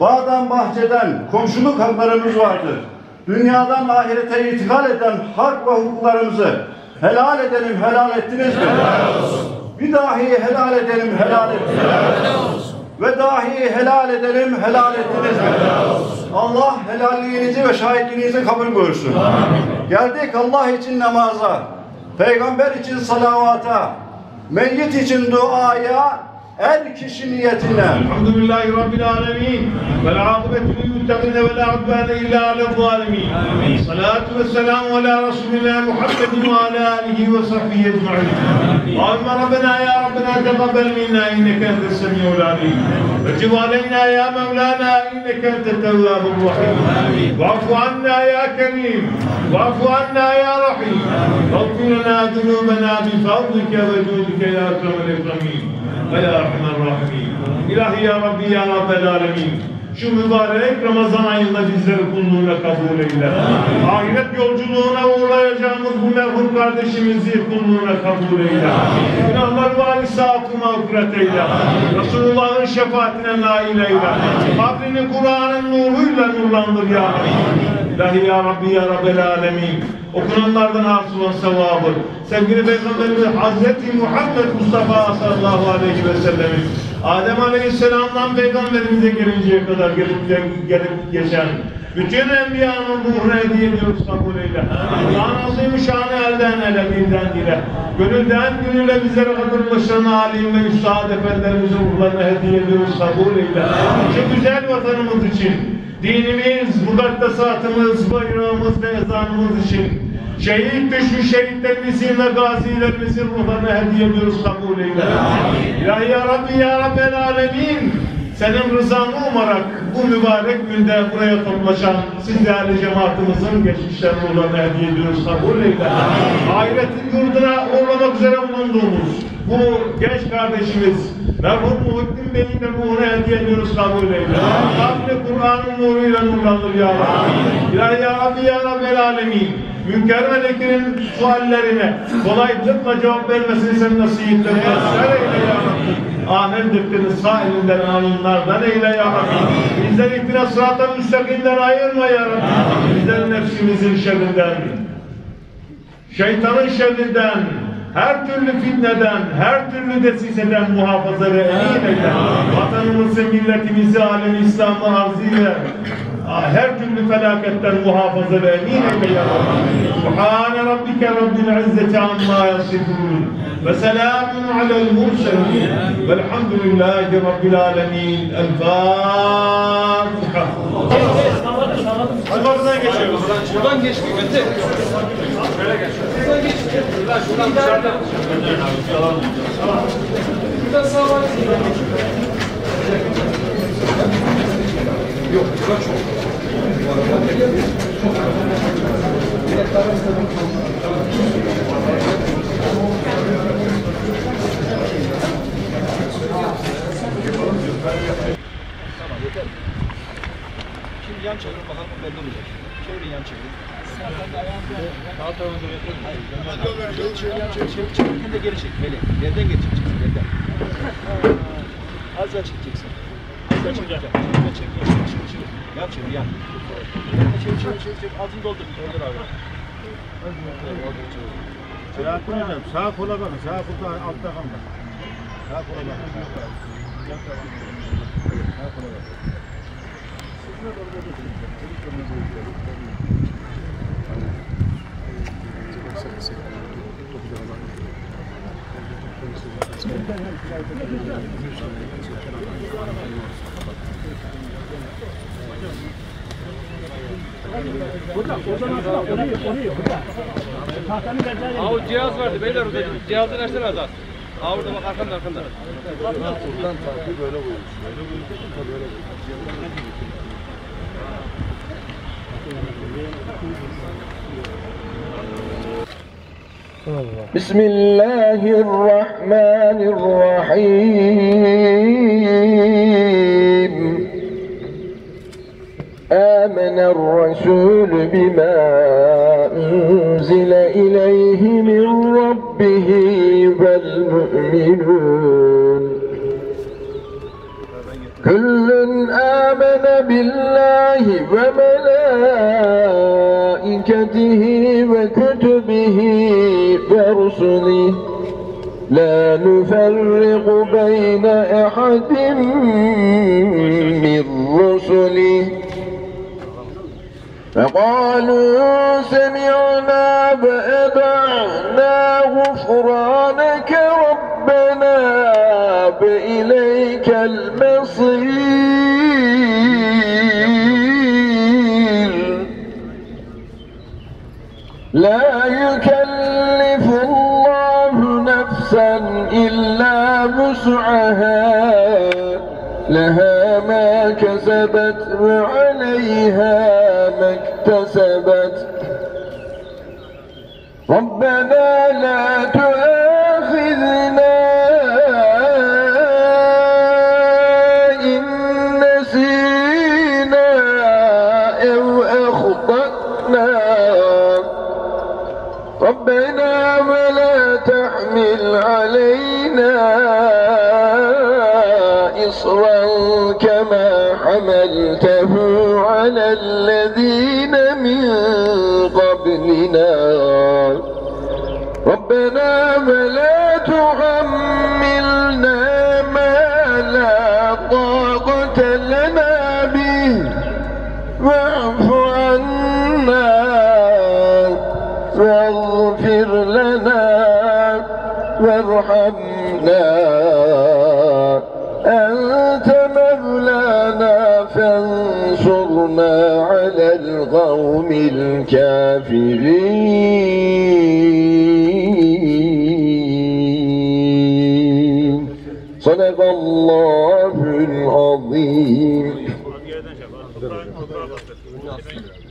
bağdan bahçeden komşuluk haklarımız vardır. Dünyadan ahirete itikal eden hak ve hukuklarımızı helal edelim, helal ettiniz mi? Helal olsun. Bir dahi helal edelim, helal ettiniz mi? Helal olsun. Ve dahi helal edelim, helal ettiniz mi? Helal olsun. Allah helalliğinizi ve şahitliğinizi kabul buyursun. Amin. Geldik Allah için namaza, peygamber için salavata, meyyit için duaya, el kişi niyetine. Elhamdülillahi Rabbil alemin. Vel âkıbetu lil-muttaqîne ve lâ udvâne illâ alel-zâlimîn. Salatu ve selamu ala Resulina Muhammedin ve ala alihi ve sahbihi ecmaîn. Allahümme Rabbena ya Rabbena teqabbel minna inneke entes-semî'ul alîm. Ve cib aleyna ya Mevlana inneke entet-tevvâbur rahîm. Va'fu anna ya Kerîm. Va'fu anna ya Rahîm. Vagfir lana zunûbena bi fadlike ve cûdike ya ekremel ekremîn. Ve ya Rahman Rahim. İlahi ya Rabbi ya Rabbel Alemin. Şu mübarek Ramazan ayında bizleri kulluğuna kabul eyle. Ahiret yolculuğuna uğrayacağımız bu merhum kardeşimizi kulluğuna kabul eyle. Günahlar var ise affı mağfiret eyle. Resulullah'ın şefaatine nail eyle. Kabrini Kur'an'ın nuruyla nurlandır ya Rabbi. İlahi ya Rabbi ya Rabbel Alemin. Okunanlardan hasıl olan sevabı, sevgili Peygamberimiz Hazreti Muhammed Mustafa sallallahu aleyhi ve sellemin Adem Aleyhisselam'dan Peygamberimize gelinceye kadar gelip geçen bütün enbiyanın ruhuna hediye ediyoruz, kabul eyle. Allah'ın azim-i-şanı elden ele, dilden dile, gönülden gönüle bizlere kadar ulaşan alim ve üstad efendilerimizin ruhlarına hediye ediyoruz, kabul eyle. Şu güzel vatanımız için, dinimiz, mukaddesatımız, bayrağımız ve ezanımız için şehit düşmüş şehitlerimizin ve gazilerimizin ruhlarına hediye ediyoruz, kabul eyle. İlahi ya Rabbi ya Rabbel Alemin, senin rızanı umarak bu mübarek günde buraya toplaşan siz değerli cemaatimizin geçmişler ruhlarına hediye ediyoruz, kabul eyle. Ahiretin yurduna uğramak üzere bulunduğumuz bu genç kardeşimiz merhum Muhittin Bey'in de ruhuna hediye ediyoruz, kabul eyle. Kabri Kur'an'ın nuruyla nurlandır ya Rabbi. İlahi ya Rabbi ya Rabbel Alemin. Münker ve Nekir'in suallerine kolaylıkla cevap vermesini sen nasip eyle. Sen eyle ya Rabbi. Amel defterini sağ elinden alınlardan eyle ya Rabbi. Bizden iktidar sırat-ı müstakimden ayırma ya Rabbi. Bizden nefsimizin şerrinden, şeytanın şerrinden, her türlü fitneden, her türlü desiseden muhafaza ve emin eyle. Vatanımızı, milletimizi, alem-i İslam'ı arziyle her türlü felaketten muhafaza ve emin eyle ya Rabbi. Subhane Rabbike Rabbil İzzeti amma yasifun ve selamun alel murselin velhamdülillahi Rabbil alemin. El Fatiha. Buradan geçiyoruz. Buradan geçmiyor. Mete. Şöyle geç. Buradan geç. Şuradan dışarıda. Buradan sağa var. Yok. Buradan çok. Şimdi yan çevirin bakalım belli olacak. Çevirin yan çevirin. Sağ tarafına doğru yapalım. Hayır. Yan çevir. Çevirirken de geri çek. Böyle. Yerden geri çekeceksin. Yerden. Az daha çekeceksin. Az daha çekeceksin. Çevir. Yan çevir. Yan. Çevir. Altını doldur. Doldur abi. Selahattin hocam sağ kola bakın. Sağ kolda altta kalma. Sağ kola bakın. Sağ kola bakın. O cihaz vardı beyler orada. Cihazı versene Azat. Aa orada bak arkanda. Buradan takip böyle koymuş. Böyle بسم الله الرحمن الرحيم آمن الرسول بما أنزل إليه من ربه والمؤمنون كل آمن بالله وملائكته وكتبه ورسله لا نفرق بين أحد من رسله فقالوا سمعنا وأطعنا غفرانك ربنا وإليك المصير لا يكلف الله نفسا إلا وسعها لها ما كسبت وعليها ما اكتسبت ربنا لا تؤاخذنا إن نسينا أو أخطأنا ربنا ولا تحمل علينا إصرا كما حملته على الذين من قبلنا ربنا ولا تحملنا ما لا طاقة لنا به واعف عنا واغفر لنا وارحمنا أنت مولانا فانصرنا على القوم الكافرين صدق الله العظيم.